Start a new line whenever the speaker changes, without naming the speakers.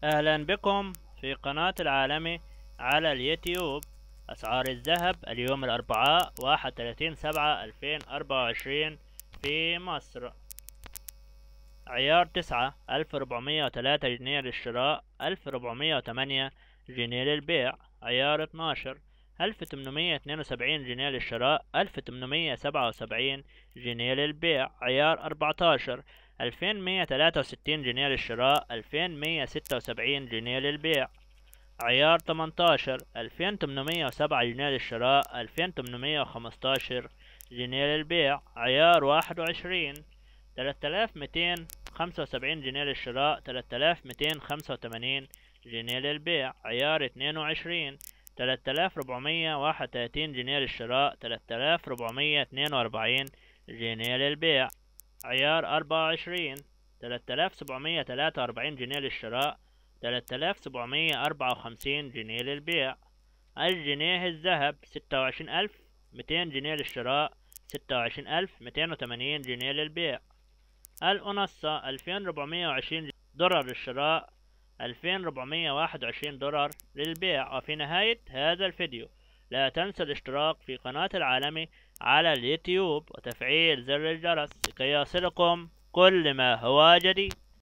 أهلا بكم في قناة العالمي على اليوتيوب. أسعار الذهب اليوم الأربعاء 31/7/2024 في مصر. عيار 9 1403 جنيه للشراء، 1408 جنيه للبيع. عيار 12 1872 جنيه للشراء، 1877 جنيه للبيع. عيار 14 2163 جنيه للشراء، 2176 جنيه للبيع. عيار 18 2807 جنيه للشراء، 2815 جنيه للبيع. عيار 21 3275 جنيه للشراء، 3285 جنيه للبيع. عيار 22 3431 جنيه للشراء، 3442 جنيه للبيع. عيار 24 3743 جنيه للشراء، 3754 جنيه للبيع. الجنيه الذهب 26200 جنيه للشراء، 26280 جنيه للبيع. الأونصة 2420 دولار للشراء، 2421 دولار للبيع. وفي نهاية هذا الفيديو لا تنسى الاشتراك في قناة العالمي على اليوتيوب وتفعيل زر الجرس لكي يصلكم كل ما هو جديد.